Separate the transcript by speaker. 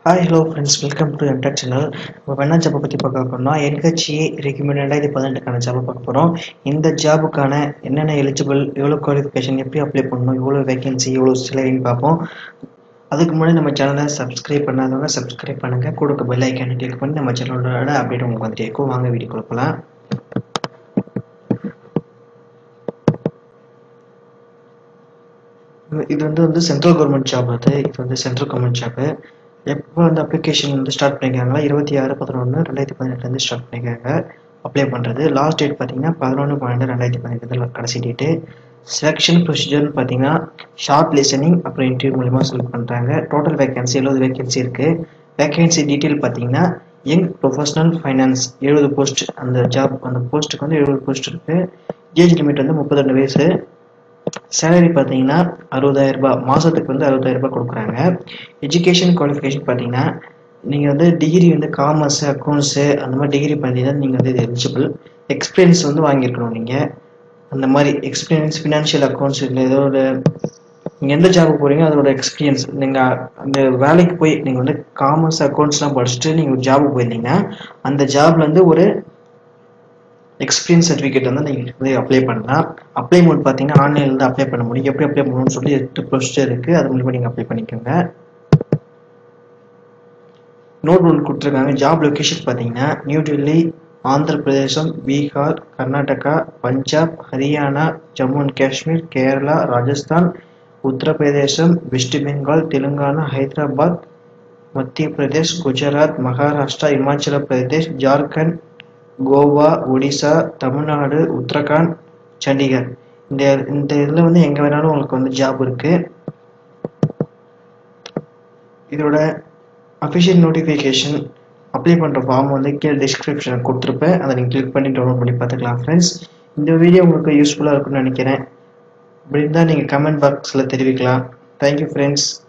Speaker 1: Hi, hello friends, welcome to MTech channel. இப்போ என்ன job பற்றி பார்க்க போறோம்னா NHA ரெக்கமெண்டட் 2018க்கான ஜாப் பார்க்க போகிறோம். இந்த ஜாபுக்கான என்னென்ன எலிஜிபிள், எவ்வளோ குவாலிஃபிகேஷன், எப்படி அப்ளை பண்ணணும், எவ்வளோ வேகன்சி, எவ்வளோ சேலரின்னு பார்ப்போம். அதுக்கு முன்னாடி நம்ம சேனலை சப்ஸ்கிரைப் பண்ணாதவங்க சப்ஸ்கிரைப் பண்ணுங்கள், கொடுக்க பெல் ஐக்கானை கிளிக் பண்ணி நம்ம சேனலோட அப்டேட் உங்களுக்கு வந்துட்டே இருக்கும். வாங்க வீடியோ கொடுக்கலாம். இது வந்து சென்ட்ரல் கவர்மெண்ட் ஜாப். இது வந்து சென்ட்ரல் கவர்மெண்ட் ஜாப்பு. எப்போ வந்து அப்ளிகேஷன் வந்து ஸ்டார்ட் பண்ணியிருக்காங்களா 26/11/2018 ஸ்டார்ட் பண்ணியிருக்காங்க அப்ளை பண்ணுறது. லாஸ்ட் டேட் பார்த்தீங்கன்னா 11/12/2018 கடைசி டேட்டு. செலெக்ஷன் ப்ரொசீஜர்னு பார்த்தீங்கன்னா ஷார்ட் லிசனிங் அப்புறம் இன்டர்வியூ மூலிமா செலக்ட் பண்ணுறாங்க. டோட்டல் வேகன்சி 70 வேகன்சி இருக்குது. வேகன்சி டீட்டெயில் பார்த்தீங்கன்னா யங் ப்ரொஃபஷனல் ஃபைனான்ஸ் 70 போஸ்ட். அந்த போஸ்ட்டுக்கு வந்து 70 போஸ்ட் இருக்குது. ஏஜ் லிமிட் வந்து 32 வயசு. சேலரி பார்த்தீங்கன்னா 60,000 ரூபாய், மாதத்துக்கு வந்து 60,000 ரூபாய் கொடுக்குறாங்க. எஜுகேஷன் குவாலிஃபிகேஷன் பார்த்தீங்கன்னா நீங்கள் வந்து டிகிரி வந்து காமர்ஸு, அக்கௌண்ட்ஸு அந்த மாதிரி டிகிரி பார்த்தீங்கன்னா நீங்கள் வந்து இது எலிஜிபிள். எக்ஸ்பீரியன்ஸ் வந்து வாங்கியிருக்கணும் நீங்கள். அந்த மாதிரி எக்ஸ்பீரியன்ஸ் ஃபினான்ஷியல் அக்கௌண்ட்ஸ் இல்லை ஏதோ ஒரு நீங்கள் எந்த ஜாபுக்கு போகிறீங்க அதோட எக்ஸ்பீரியன்ஸ். நீங்கள் அந்த வேலைக்கு போய் நீங்கள் வந்து காமர்ஸ் அக்கௌண்ட்ஸ்லாம் படிச்சுட்டு நீங்கள் ஒரு ஜாபுக்கு போயிருந்தீங்கன்னா அந்த ஜாப்லேருந்து ஒரு எக்ஸ்பீரியன்ஸ் சர்டிஃபிகேட் வந்து நீங்கள் வந்து அப்ளை பண்ணலாம். அப்ளை மோட் பார்த்தீங்கன்னா ஆன்லைனில் தான் அப்ளை பண்ண முடியும். எப்படி அப்ளை பண்ணணும்னு சொல்லி 8 ப்ரொசீஜர் இருக்குது. அது மூலிமா நீங்கள் அப்ளை பண்ணிக்கோங்க. நோட் ஒன்று கொடுத்துருக்காங்க. ஜாப் லொக்கேஷன் பார்த்தீங்கன்னா நியூ டெல்லி, ஆந்திர பிரதேசம், பீகார், கர்நாடகா, பஞ்சாப், ஹரியானா, ஜம்மு அண்ட் காஷ்மீர், கேரளா, ராஜஸ்தான், உத்தரப்பிரதேசம், வெஸ்ட் பெங்கால், தெலுங்கானா, ஹைதராபாத், மத்திய பிரதேஷ், குஜராத், மகாராஷ்டிரா, இமாச்சல பிரதேஷ், ஜார்க்கண்ட், கோவா, ஒடிசா, தமிழ்நாடு, உத்தரகாண்ட், சண்டிகர். இந்த இதில் வந்து எங்கே வேணாலும் உங்களுக்கு வந்து ஜாப் இருக்குது. இதோட அஃபிஷியல் நோட்டிஃபிகேஷன் அப்ளை பண்ணுற ஃபார்ம் வந்து கீழே டிஸ்கிரிப்ஷனில் கொடுத்துருப்பேன். அதை நீங்கள் கிளிக் பண்ணி டவுன்லோட் பண்ணி பார்த்துக்கலாம் ஃப்ரெண்ட்ஸ். இந்த வீடியோ உங்களுக்கு யூஸ்ஃபுல்லாக இருக்குன்னு நினைக்கிறேன். அப்படி இருந்தால் நீங்கள் கமெண்ட் பாக்ஸில் தெரிவிக்கலாம். Thank you friends.